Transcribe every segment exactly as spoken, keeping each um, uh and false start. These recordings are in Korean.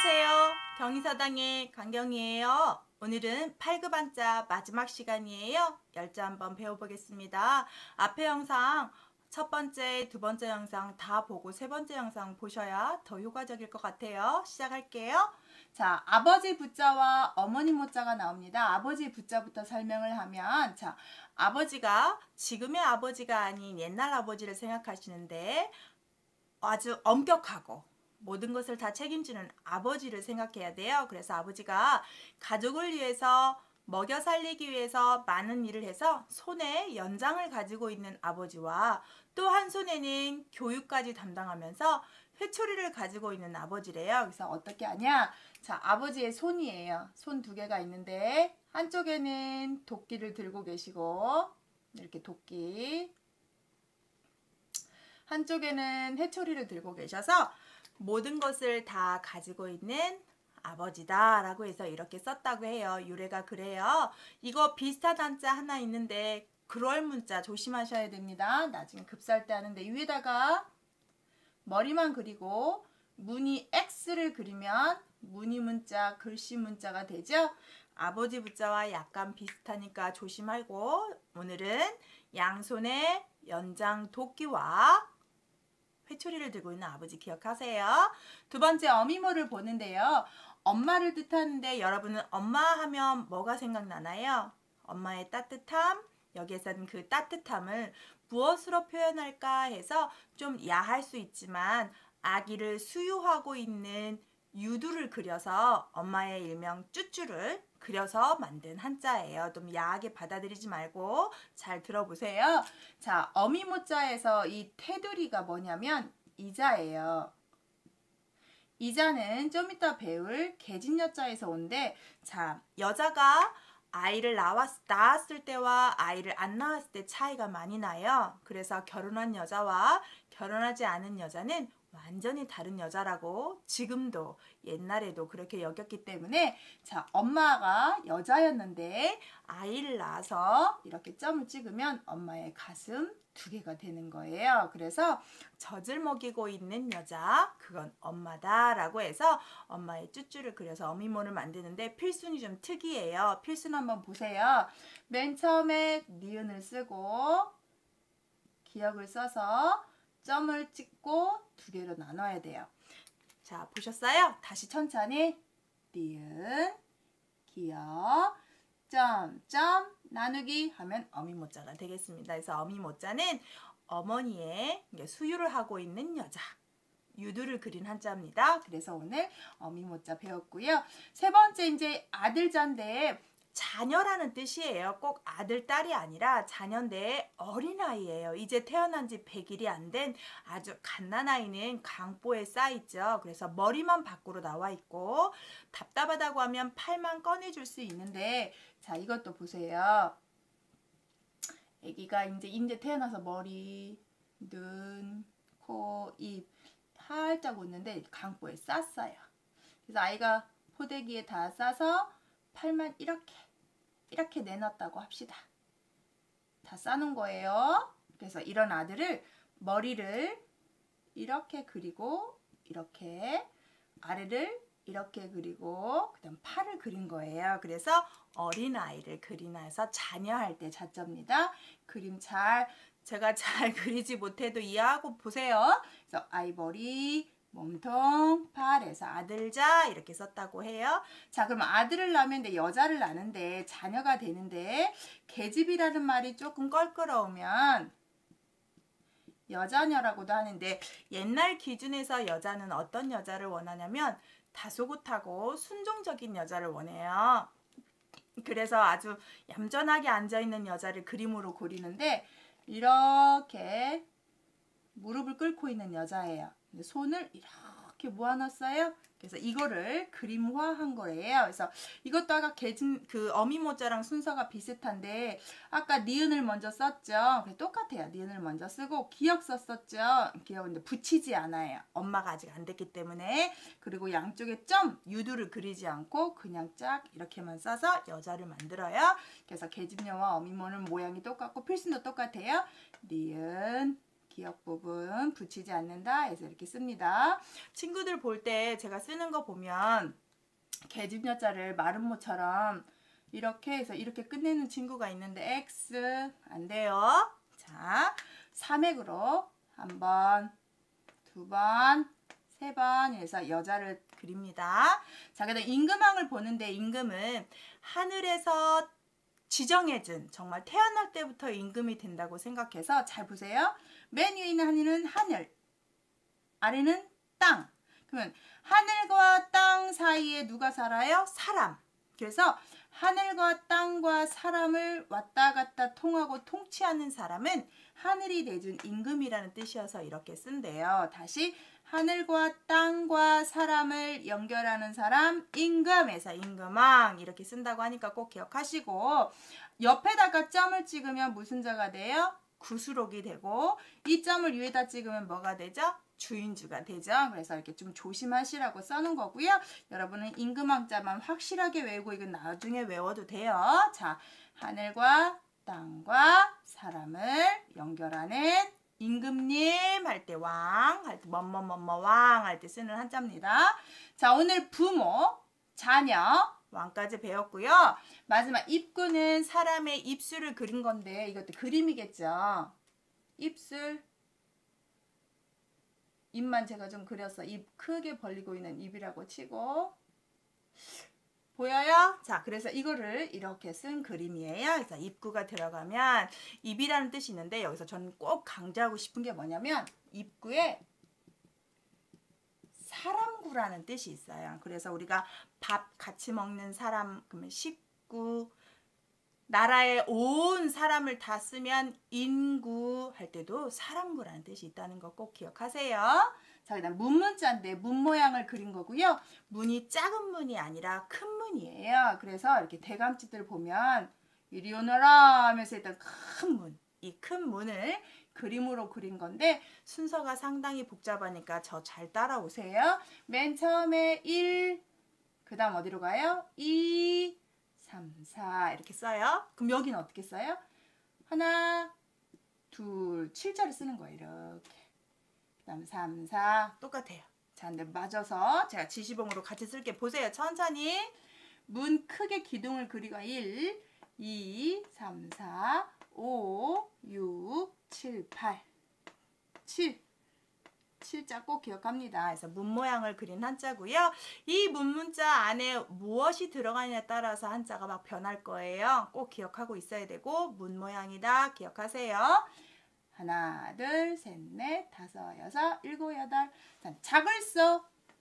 안녕하세요. 경희서당의 강경이에요. 오늘은 팔 급 한자 마지막 시간이에요. 열자 한번 배워보겠습니다. 앞에 영상 첫 번째, 두 번째 영상 다 보고 세 번째 영상 보셔야 더 효과적일 것 같아요. 시작할게요. 자, 아버지 부자와 어머니 모자가 나옵니다. 아버지 부자부터 설명을 하면, 자, 아버지가 지금의 아버지가 아닌 옛날 아버지를 생각하시는데 아주 엄격하고 모든 것을 다 책임지는 아버지를 생각해야 돼요. 그래서 아버지가 가족을 위해서 먹여 살리기 위해서 많은 일을 해서 손에 연장을 가지고 있는 아버지와 또 한 손에는 교육까지 담당하면서 회초리를 가지고 있는 아버지래요. 그래서 어떻게 하냐? 자, 아버지의 손이에요. 손 두 개가 있는데 한쪽에는 도끼를 들고 계시고 이렇게 도끼, 한쪽에는 회초리를 들고 계셔서 모든 것을 다 가지고 있는 아버지다 라고 해서 이렇게 썼다고 해요. 유래가 그래요. 이거 비슷한 한자 하나 있는데 그럴 문자 조심하셔야 됩니다. 나중에 급사할 때 하는데 위에다가 머리만 그리고 무늬 X를 그리면 무늬 문자, 글씨 문자가 되죠. 아버지 부자와 약간 비슷하니까 조심하고 오늘은 양손에 연장 도끼와 회초리를 들고 있는 아버지 기억하세요. 두 번째 어미모를 보는데요. 엄마를 뜻하는데 여러분은 엄마 하면 뭐가 생각나나요? 엄마의 따뜻함, 여기에서는 그 따뜻함을 무엇으로 표현할까 해서 좀 야할 수 있지만 아기를 수유하고 있는 유두를 그려서 엄마의 일명 쭈쭈를 그려서 만든 한자예요. 좀 야하게 받아들이지 말고 잘 들어보세요. 자, 어미모자에서 이 테두리가 뭐냐면 이자예요. 이자는 좀 이따 배울 계진여자에서 온데, 자, 여자가 아이를 낳았, 낳았을 때와 아이를 안 낳았을 때 차이가 많이 나요. 그래서 결혼한 여자와 결혼하지 않은 여자는 완전히 다른 여자라고 지금도 옛날에도 그렇게 여겼기 때문에, 자, 엄마가 여자였는데 아이를 낳아서 이렇게 점을 찍으면 엄마의 가슴 두 개가 되는 거예요. 그래서 젖을 먹이고 있는 여자, 그건 엄마다 라고 해서 엄마의 쭈쭈를 그려서 어미모를 만드는데 필순이 좀 특이해요. 필순 한번 보세요. 맨 처음에 니은을 쓰고 기역을 써서 점을 찍고 두 개로 나눠야 돼요. 자, 보셨어요? 다시 천천히 니은, 기역, 점, 점, 나누기 하면 어미모자가 되겠습니다. 그래서 어미모자는 어머니의 수유를 하고 있는 여자, 유두를 그린 한자입니다. 그래서 오늘 어미모자 배웠고요. 세 번째 이제 아들자인데 자녀라는 뜻이에요. 꼭 아들, 딸이 아니라 자녀인데 어린아이예요. 이제 태어난 지 백 일이 안 된 아주 갓난아이는 강보에 쌓이죠. 그래서 머리만 밖으로 나와 있고 답답하다고 하면 팔만 꺼내줄 수 있는데, 자, 이것도 보세요. 아기가 이제 이제 태어나서 머리, 눈, 코, 입 살짝 웃는데 강보에 쌌어요. 그래서 아이가 포대기에 다 싸서 팔만 이렇게 이렇게 내놨다고 합시다. 다 싸놓은 거예요. 그래서 이런 아들을 머리를 이렇게 그리고 이렇게 아래를 이렇게 그리고 그 다음 팔을 그린 거예요. 그래서 어린아이를 그리나서 자녀할 때 자자입니다. 그림 잘 제가 잘 그리지 못해도 이해하고 보세요. 그래서 아이 머리, 몸통, 팔에서 아들자 이렇게 썼다고 해요. 자, 그럼 아들을 낳으면 돼, 여자를 낳는데 자녀가 되는데 계집이라는 말이 조금 껄끄러우면 여자녀라고도 하는데 옛날 기준에서 여자는 어떤 여자를 원하냐면 다소곳하고 순종적인 여자를 원해요. 그래서 아주 얌전하게 앉아있는 여자를 그림으로 그리는데 이렇게 무릎을 꿇고 있는 여자예요. 손을 이렇게 모아놨어요. 그래서 이거를 그림화한 거예요. 그래서 이것도 아까 계진 그 어미모자랑 순서가 비슷한데 아까 니은을 먼저 썼죠. 똑같아요. 니은을 먼저 쓰고 기역 썼었죠. 기역은 붙이지 않아요. 엄마가 아직 안 됐기 때문에. 그리고 양쪽에 점, 유두를 그리지 않고 그냥 쫙 이렇게만 써서 여자를 만들어요. 그래서 계집녀와 어미모는 모양이 똑같고 필순도 똑같아요. 니은, 기역 부분 붙이지 않는다 해서 이렇게 씁니다. 친구들 볼 때 제가 쓰는 거 보면 계집여자를 마름모처럼 이렇게 해서 이렇게 끝내는 친구가 있는데 X 안 돼요. 자, 삼획으로 한 번, 두 번, 세 번 해서 여자를 그립니다. 자, 그다음 임금왕을 보는데 임금은 하늘에서 지정해준 정말 태어날 때부터 임금이 된다고 생각해서 잘 보세요. 맨 위에 있는 하늘은 하늘, 아래는 땅. 그러면 하늘과 땅 사이에 누가 살아요? 사람. 그래서 하늘과 땅과 사람을 왔다 갔다 통하고 통치하는 사람은 하늘이 내준 임금이라는 뜻이어서 이렇게 쓴대요. 다시 하늘과 땅과 사람을 연결하는 사람 임금에서 임금왕 이렇게 쓴다고 하니까 꼭 기억하시고 옆에다가 점을 찍으면 무슨 자가 돼요? 구수록이 되고 이 점을 위에다 찍으면 뭐가 되죠? 주인주가 되죠. 그래서 이렇게 좀 조심하시라고 써놓은 거고요. 여러분은 임금왕자만 확실하게 외우고 이건 나중에 외워도 돼요. 자, 하늘과 땅과 사람을 연결하는 임금님 할 때 왕, 할 때 뭐뭐뭐뭐 왕 할 때 쓰는 한자입니다. 자, 오늘 부모, 자녀, 왕까지 배웠고요. 마지막 입구는 사람의 입술을 그린 건데 이것도 그림이겠죠. 입술, 입만 제가 좀 그렸어. 입 크게 벌리고 있는 입이라고 치고 보여요? 자, 그래서 이거를 이렇게 쓴 그림이에요. 그래서 입구가 들어가면 입이라는 뜻이 있는데 여기서 저는 꼭 강조하고 싶은 게 뭐냐면 입구에 사람구라는 뜻이 있어요. 그래서 우리가 밥 같이 먹는 사람, 그러면 식구, 나라에 온 사람을 다 쓰면 인구 할 때도 사람구라는 뜻이 있다는 거 꼭 기억하세요. 자, 그다음 문문자인데 문 모양을 그린 거고요. 문이 작은 문이 아니라 큰 문이에요. 그래서 이렇게 대감집들 보면 이리 오너라 하면서 일단 큰 문, 이 큰 문을 그림으로 그린 건데 순서가 상당히 복잡하니까 저 잘 따라오세요. 맨 처음에 일, 그 다음 어디로 가요? 이, 삼, 사 이렇게 써요. 그럼 여기는 어떻게 써요? 하나, 둘, 칠자를 쓰는 거예요. 이렇게. 그 다음 삼, 사 똑같아요. 자, 근데 맞아서 제가 지시봉으로 같이 쓸게. 보세요. 천천히 문 크게 기둥을 그리고 일, 이, 삼, 사, 오, 육, 칠, 팔, 칠 칠자 꼭 기억합니다. 그래서 문 모양을 그린 한자고요. 이 문문자 안에 무엇이 들어가느냐에 따라서 한자가 막 변할 거예요. 꼭 기억하고 있어야 되고 문 모양이다 기억하세요. 하나, 둘, 셋, 넷, 다섯, 여섯, 일곱, 여덟. 자, 작을소.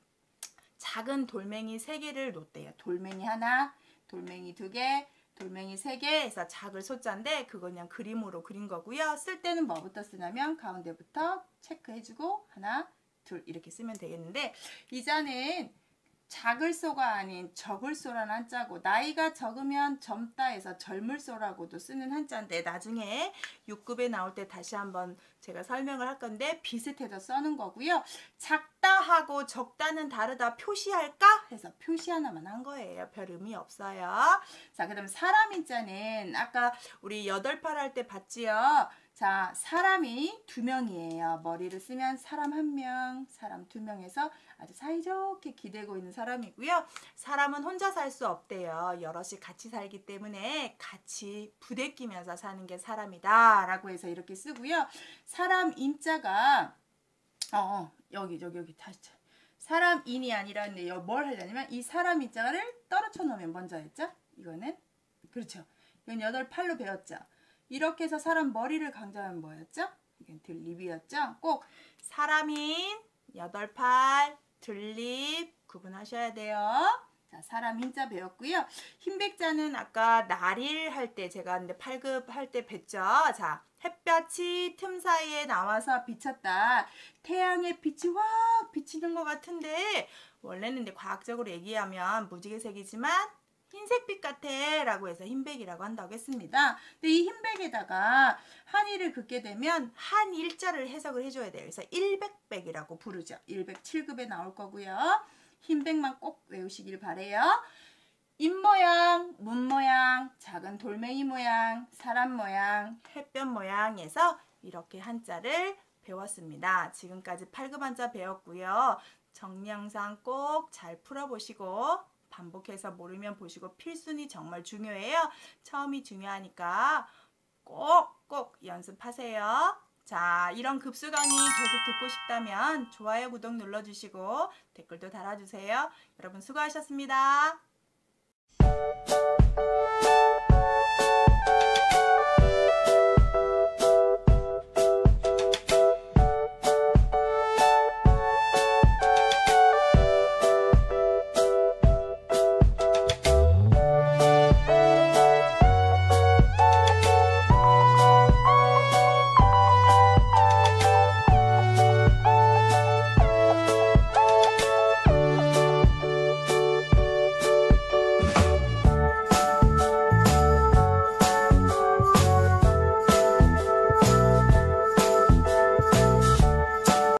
작은 돌멩이 세 개를 놓대요. 돌멩이 하나, 돌멩이 두 개, 돌멩이 세 개 해서 작을 소자인데 그거 그냥 그림으로 그린 거고요. 쓸 때는 뭐부터 쓰냐면 가운데부터 체크해주고 하나, 둘 이렇게 쓰면 되겠는데 이 자는 작을소가 아닌 적을소라는 한자고 나이가 적으면 젊다 해서 젊을소라고도 쓰는 한자인데 나중에 육 급에 나올 때 다시 한번 제가 설명을 할 건데 비슷해서 써는 거고요. 작다 하고 적다는 다르다 표시할까? 해서 표시 하나만 한 거예요. 별 의미 없어요. 자, 그 다음 사람 인자는 아까 우리 여덟 팔 할 때 봤지요. 자, 사람이 두 명이에요. 머리를 쓰면 사람 한 명, 사람 두 명에서 아주 사이좋게 기대고 있는 사람이고요. 사람은 혼자 살 수 없대요. 여럿이 같이 살기 때문에 같이 부대끼면서 사는 게 사람이다 라고 해서 이렇게 쓰고요. 사람 인자가 어, 어 여기 여기 여기 다시 사람 인이 아니라 뭘 하려냐면 이 사람 인자를 떨어져 놓으면 먼저 했죠. 이거는 그렇죠. 이건 여덟 팔로 배웠죠. 이렇게 해서 사람 머리를 강조하면 뭐였죠? 이건 들립이었죠. 꼭 사람인 여덟 팔 들립 구분하셔야 돼요. 자, 사람 흰자 배웠고요. 흰백자는 아까 날일 할 때 제가 근데 팔 급 할 때 뵀죠. 자, 햇볕이 틈 사이에 나와서 비쳤다. 태양의 빛이 확 비치는 것 같은데 원래는 근데 과학적으로 얘기하면 무지개색이지만 흰색빛 같아 라고 해서 흰백이라고 한다고 했습니다. 근데 이 흰백에다가 한일을 긋게 되면 한일자를 해석을 해줘야 돼요. 그래서 일백백이라고 부르죠. 일백 칠 급에 나올 거고요. 흰백만 꼭 외우시길 바래요. 입모양, 문모양, 작은 돌멩이 모양, 사람 모양, 햇볕 모양에서 이렇게 한자를 배웠습니다. 지금까지 팔 급 한자 배웠고요. 정리 영상 꼭 잘 풀어보시고 반복해서 모르면 보시고 필순이 정말 중요해요. 처음이 중요하니까 꼭꼭 연습하세요. 자, 이런 급수 강의 계속 듣고 싶다면 좋아요, 구독 눌러주시고 댓글도 달아주세요. 여러분 수고하셨습니다.